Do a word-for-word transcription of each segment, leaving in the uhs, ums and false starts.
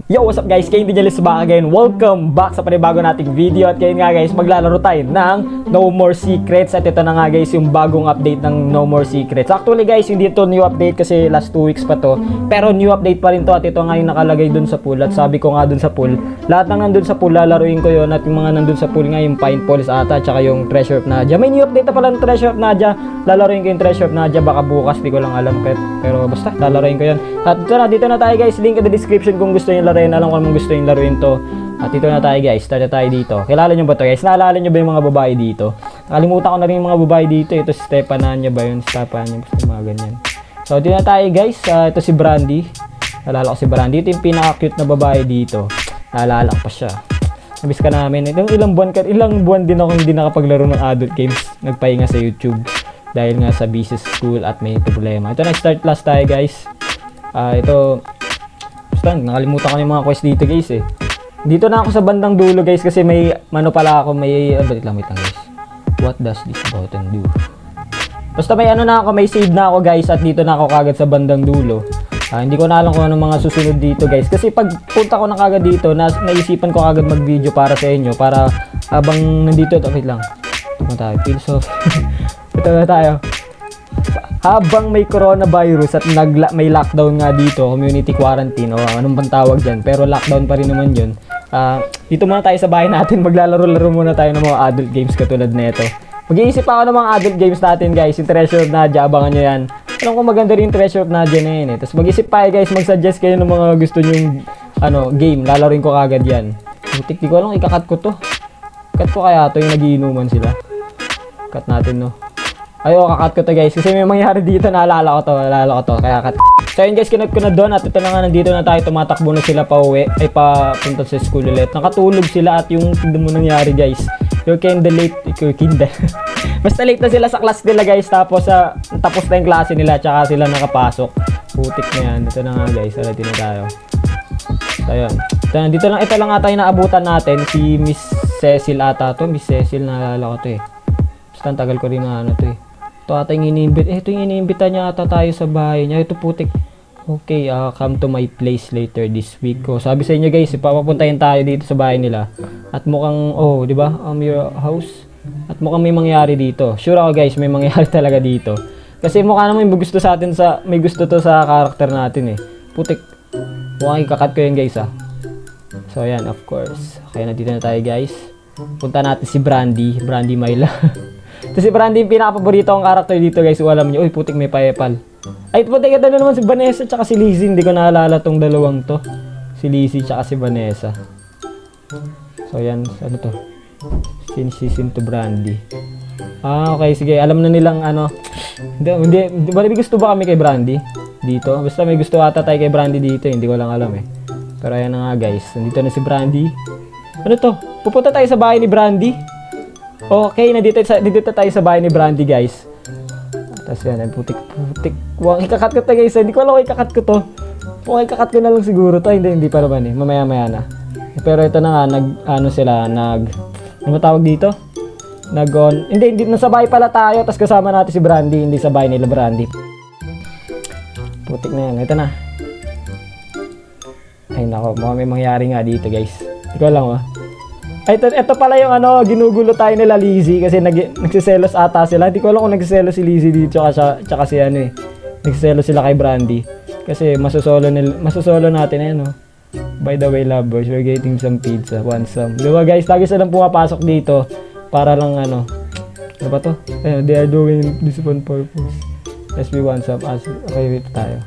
Yo, what's up guys? Kayo Dijalis back again. Welcome back sa panibago nating video. At ngayon nga guys, maglalaro tayo ng No More Secrets. At ito na nga guys, yung bagong update ng No More Secrets. Actually guys, hindi ito new update kasi last two weeks pa to. Pero new update pa rin to. At ito nga yung nakalagay dun sa pool. At sabi ko nga dun sa pool, lahat ng nandun sa pool, lalaruin ko yon. At yung mga nandun sa pool nga, yung Pine Falls ata, tsaka yung Treasure of Nadia. May new update na pala ng Treasure of Nadia. Lalaruin ko yung Treasure of Nadia. Baka bukas, di ko lang alam. Pero basta, lalaruin ko yon. At dito na, dito na tayo guys. Link in the description kung gusto nyo laruin. Alam ko naman gusto yung laruin to. At dito na tayo guys, start na tayo dito. Kilala nyo ba to guys? Naalala nyo ba yung mga babae dito? Nakalimutan ko na rin yung mga babae dito. Ito si Stepananya ba yun? Stepananya, basta mga ganyan. So dito na tayo guys, uh, ito si Brandy. Naalala ko si Brandy. Ito yung pinaka-cute na babae dito. Naalala ko pa siya. Nabis ka namin. Ilang, ilang buwan ka, ilang buwan din ako hindi nakapaglaro ng adult games. Nagpahinga sa YouTube. Dahil nga sa busy school at may problema. Ito na, start class tayo guys. Uh, ito, basta nakalimutan ko yung mga quest dito guys eh. Dito na ako sa bandang dulo guys kasi may ano pala ako, may uh, balit lang wait lang guys. What does this button do? Basta may ano na ako, may save na ako guys at dito na ako kagad sa bandang dulo. Uh, hindi ko na alam kung ano mga susunod dito guys kasi pag punta ko na kagad dito, na, naisipan ko kagad mag video para sa inyo para habang nandito, ito, wait lang. Ito na tayo, feels off. Ito na tayo. Habang may coronavirus at nagla may lockdown nga dito, community quarantine o anong bang tawag dyan, pero lockdown pa rin naman yun. Uh, dito muna tayo sa bahay natin, maglalaro-laro muna tayo ng mga adult games katulad nito. Mag-iisip ako ng mga adult games natin guys, yung Treasure of Nadia, abangan nyo yan. Alam ko maganda rin yung Treasure of Nadia na yun eh. Tapos mag-isip pa guys, mag-suggest kayo ng mga gusto nyong ano, game, lalaroin ko kagad yan. Butik, di ko alam, ikakat ko to. Cut ko kaya to yung nagiinuman sila. Cut natin no. Ayo, kakat ko to guys kasi may mangyari dito, naalala ko to, naalala ko to, kaya cut. So yun guys, kinat ko na doon at ito na nga, nandito na tayo, tumatakbo na sila pa uwi, ay pa punta sa school ulit. Nakatulog sila at yung tignan mo nangyari guys, you're kinda late, you're kinda. Basta late na sila sa class nila guys, tapos uh, tapos na yung klase nila, tsaka sila nakapasok. Putik na yan, dito na nga guys, alati na tayo. So yun, ito, dito lang, ito lang ata yung naabutan natin, si Miss Cecil ata to, Miss Cecil, naalala ko to eh. Basta ang tagal ko rin na ano to eh. Ito ata yung iniimbit. Eh, ito yung iniimbita niya ata tayo sa bahay niya. Ito putik. Okay, uh, come to my place later this week. Oh, sabi sa inyo guys, ipapapuntahin tayo dito sa bahay nila. At mukhang, oh, di ba? Um, your house. At mukhang may mangyari dito. Sure ako guys, may mangyari talaga dito. Kasi mukha naman may gusto sa atin sa, may gusto to sa karakter natin eh. Putik. Mukhang ikakat ko yan guys ah. So ayan, of course. Okay, nandito na tayo guys. Punta natin si Brandy. Brandy Myla. Ito si Brandy yung pinaka-paborito ang karakter dito guys. O alam nyo, uy putik may payepal. Ay putik, ito na naman si Vanessa tsaka si Lizzie. Hindi ko naalala tong dalawang to. Si Lizzie tsaka si Vanessa. So yan, ano to? Sinisisin to Brandy. Ah okay, sige. Alam na nilang ano. Hindi, hindi, hindi gusto ba kami kay Brandy? Dito? Basta may gusto ata tayo kay Brandy dito. Hindi ko lang alam eh. Pero ayan na nga guys. Nandito na si Brandy. Ano to? Pupunta tayo sa bahay ni Brandy. Okay, nandito, nandito tayo sa bahay ni Brandy guys. Tapos yan, putik-putik. Huwag ikakat ko to guys. Hindi ko alam kung ikakat ko to. Huwag ikakat ko na lang siguro to. Hindi, hindi pa naman eh. Mamaya-maya na. Pero ito na nga, nag, ano sila, nag, ano matawag dito? Nag on, hindi, hindi, nasa bahay pala tayo. Tapos kasama natin si Brandy, hindi sa bahay nila Brandy. Putik na yan. Ito na. Ay nako, mukhang may mangyari nga dito guys. Hindi ko alam ah. Ito, ito pala yung ano, ginugulo tayo nila Lizzie kasi nag, nagsiselos ata sila. Hindi ko alam kung nagsiselos si Lizzie dito tsaka, tsaka si ano eh. Nagsiselos sila kay Brandy. Kasi masosolo, nil, masosolo natin eh no. By the way lovers, we're getting some pizza. Want some. Diba guys, lagi silang pumapasok dito para lang ano. Ano ba to? Eh, they are doing this on purpose. Yes, we want some. As, okay, wait tayo.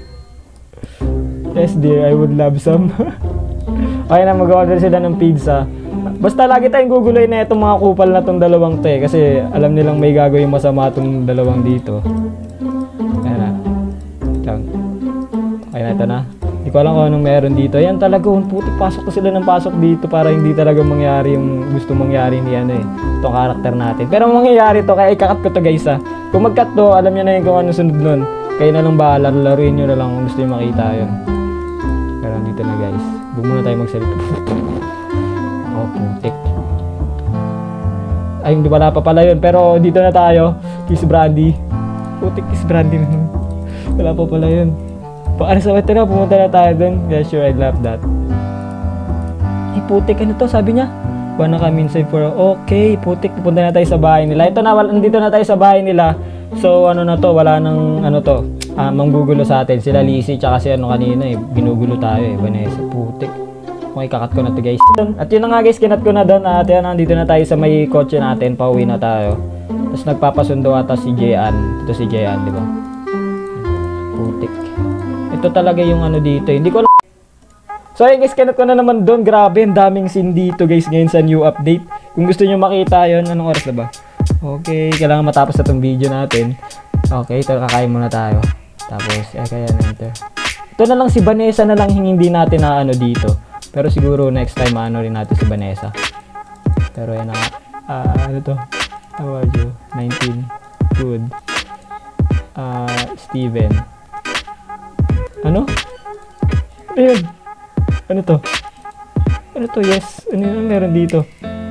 Yes dear, I would love some. Okay na, mag-order sila ng pizza. Basta lagi tayong guguloy na itong mga kupal na itong dalawang to eh. Kasi alam nilang may gagawin masama itong dalawang dito. Ayan na. Ayan na, ito na. Hindi ko alam kung anong meron dito. Ayan talaga, putik, pasok na sila ng pasok dito para hindi talaga mangyari yung gusto mangyari ni ano eh. Itong karakter natin. Pero mangyayari to, kaya ikakat ko to guys ha. Kung mag-cut to, alam niyo na yun kung anong sunod nun. Kayo na lang bahala, laruin nyo na lang kung gusto nyo makita yun. Pero dito na guys. Huwag muna tayo magsalita. Oh, putik. Ay, hindi pala pa pala yun. Pero dito na tayo. Kiss Brandy. Putik, kiss Brandy na nun. Wala pa pala yun. Paano sa ito na, pumunta na tayo dun. Yeah, sure, I'd love that. Ay, putik, ano to? Sabi niya, buwan na kami inside for, okay, putik, pupunta na tayo sa bahay nila. Ito na, nandito na tayo sa bahay nila. So, ano na to, wala nang, ano to, ah, manggugulo sa atin. Sila Lizzie, tsaka si ano kanina eh, ginugulo tayo eh, Vanessa, putik. Okay, kakat ko na to guys. At yun na nga guys, kinat ko na doon. At yan, nandito na tayo sa may kotse natin, pauwi na tayo. Tapos nagpapasundo ata si Jean. Ito si Jean, di ba? Putik. Ito talaga yung ano dito, hindi ko alam. So ayun guys, kanot ko na naman doon. Grabe, ang daming scene dito guys ngayon sa new update. Kung gusto nyo makita yon, anong oras na ba? Okay, kailangan matapos na itong video natin. Okay, ito kakain muna tayo. Tapos, eh kaya na ito. Ito na lang si Vanessa na lang hindi natin na ano dito. Pero siguro next time ano rin natin si Vanessa. Pero yan na nga. Uh, ano to? How are you? nineteen. Good. Uh, Steven. Ano? Ayun. Ano to? Ano to? Yes. Ano yung meron dito?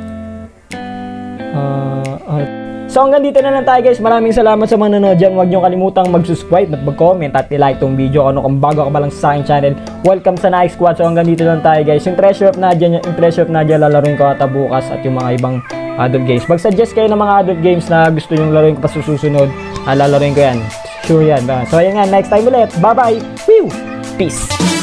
Uh, uh, so hanggang dito na lang tayo guys. Maraming salamat sa mga nanonood dyan. Huwag nyo kalimutang mag-subscribe at mag-comment at i-like tong video. Ano kung bago ka ba lang sa aking channel, welcome sa Nike Squad. So hanggang dito lang tayo guys. Yung Treasure of Nadia, yung Treasure of Nadia lalaroin ko ata bukas at yung mga ibang adult games. Mag-suggest kayo ng mga adult games na gusto yung laruin ko pa susunod. Ah, lalaroin ko yan. Sure yan. So ayun nga, next time ulit. Bye bye. Peace.